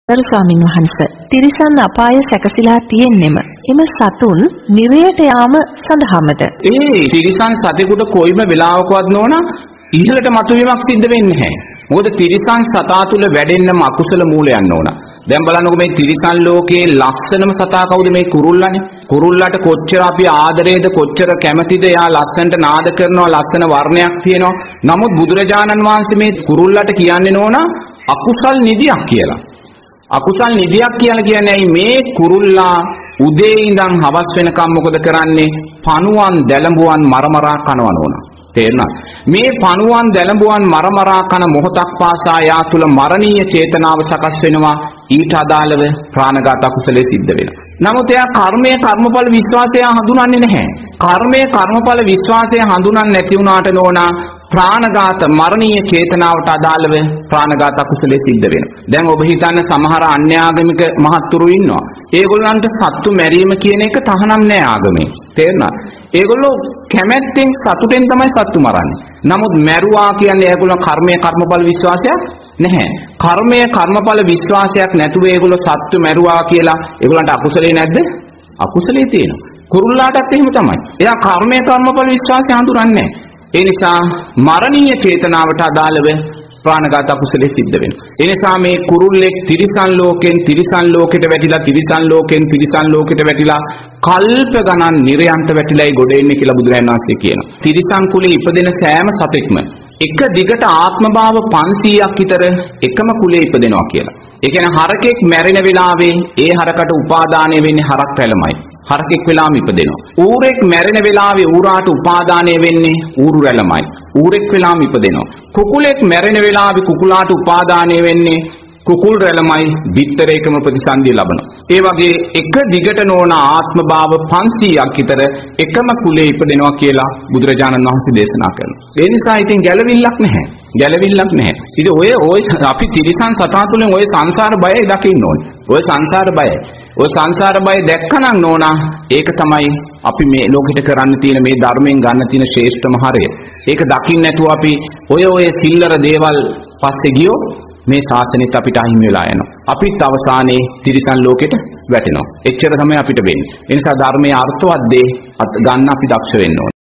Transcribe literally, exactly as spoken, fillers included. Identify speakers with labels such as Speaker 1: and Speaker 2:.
Speaker 1: ගරු ස්වාමින් වහන්සේ තිරිසන් අපාය සැකසීලා තියෙන්නෙම එම සතුන් නිරයට යාම සඳහාමද?
Speaker 2: ඒ තිරිසන් සතෙකුට කොයිම වෙලාවකවත් නොවන ඉහළට මතුවීමක් සිද්ධ වෙන්නේ නැහැ. මොකද තිරිසන් සතා තුල වැඩෙන්නම අකුසල මූලයන් ඕන. දැන් බලන්නකො මේ තිරිසන් ලෝකයේ ලස්සනම සතා කවුද? මේ කුරුල්ලානේ. කුරුල්ලාට කොච්චර අපි ආදරේද, කොච්චර කැමතිද? එයා ලස්සනට නාද කරනවා, ලස්සන වර්ණයක් තියෙනවා. නමුත් බුදුරජාණන් වහන්සේ මේ කුරුල්ලාට කියන්නේ නෝන අකුසල් නිදියක් කියලා. අකුසල් නිදියක් කියලා කියන්නේ මේ කුරුල්ලා උදේ ඉඳන් හවස් වෙනකම් මොකද කරන්නේ? පණුවන් දැලඹුවන් මරමරා කනවා නෝන. තේරුණා? මේ පණුවන් දැලඹුවන් මරමරා කන මොහොතක් පාසා යා තුල මරණීය චේතනාව සකස් වෙනවා. ඊට අදාළව ප්‍රාණඝාත අකුසලයේ සිද්ධ වෙනවා. නමුත් එයා කර්මයේ කර්මඵල විශ්වාසය හඳුනන්නේ නැහැ. කර්මයේ කර්මඵල විශ්වාසය හඳුනන්නේ නැති වුණාට නෝනා ප්‍රාණඝාත මරණීය චේතනාවට අදාළව ප්‍රාණඝාත අකුසලයේ සිද්ධ වෙනවා. දැන් ඔබ හිතන්න සමහර අන්‍යාගමික මහත්තුරු ඉන්නවා. ඒගොල්ලන්ට සත්තු මැරීම කියන එක තහනම් නැහැ ආගමේ. තේරුණා? ඒගොල්ලෝ කැමැත්තෙන් සතුටෙන් තමයි සත්තු මරන්නේ. නමුත් මැරුවා කියන්නේ ඒගොල්ලෝ කර්මයේ කර්මඵල විශ්වාසයක් නැහැ. කර්මයේ කර්මඵල විශ්වාසයක් නැතුව ඒගොල්ලෝ සත්තු මැරුවා කියලා ඒගොල්ලන්ට අකුසලේ නැද්ද? අකුසලේ තියෙනවා. කුරුල්ලාටත් එහෙම තමයි. එයා කර්මයේ කර්මඵල විශ්වාසය හඳුනන්නේ නැහැ. ඒ නිසා මරණීය චේතනාවට අදාළව ප්‍රාණඝාත අකුසලයේ සිද්ධ වෙනවා. ඒ නිසා මේ කුරුල්ලෙක් තිරිසන් ලෝකෙන් තිරිසන් ලෝකෙට වැටිලා තිරිසන් ලෝකෙන් තිරිසන් ලෝකෙට වැටිලා කල්ප ගණන් නිරයන්ට වැටිලායි ගොඩ එන්නේ කියලා බුදුරජාණන් වහන්සේ කියනවා. තිරිසන් කුලේ ඉපදෙන සෑම සතෙක්ම එක දිගට ආත්ම භාව පන්සීයක් විතර එකම කුලේ ඉපදෙනවා කියලා. ඒ කියන්නේ හරකෙක් මැරෙන වෙලාවේ ඒ හරකට උපාදානය වෙන්නේ හරක් රැළමයි. හරකෙක් වෙලාම ඉපදෙනවා. ඌරෙක් මැරෙන වෙලාවේ ඌරාට උපාදානය වෙන්නේ ඌරු රැළමයි. ඌරෙක් වෙලාම ඉපදෙනවා. කුකුලෙක් මැරෙන වෙලාවේ කුකුලාට උපාදානය වෙන්නේ කුකුල් රැළමයි. බිත්තරේකම ප්‍රතිසන්දිය ලබනවා. ඒ වගේ එක දිගට නොවන ආත්ම භාව පන්සීයක් විතර එකම කුලේ ඉපදෙනවා කියලා බුදුරජාණන් වහන්සේ දේශනා කරනවා. ඒ නිසා ඉතින් ගැළවිල්ලක් නැහැ. ගැළවිල්ලක් නැහැ. ඉතින් ඔය ඔය අපි තිරිසන් සතා තුළින් ඔය සංසාර බයයි දකින්න ඕනේ. ඔය සංසාර බයයි. ඔය සංසාර බය දැක්කනම් නෝනා ඒක තමයි අපි මේ ලෝකෙට කරන්න තියෙන මේ ධර්මයෙන් ගන්න තියෙන ශ්‍රේෂ්ඨම හරය. ඒක දකින්න නැතුව අපි ඔය ඔය සිල්ලර දේවල් පස්සේ ගියෝ මේ ශාසනෙත් අපිට අහිමි වෙලා යනවා. අපිත් අවසානයේ තිරිසන් ලෝකෙට වැටෙනවා. එච්චර තමයි අපිට වෙන්නේ. ඒ නිසා ධර්මයේ අර්ථවත් දේ ගන්න අපි දක්ෂ වෙන්න ඕනේ.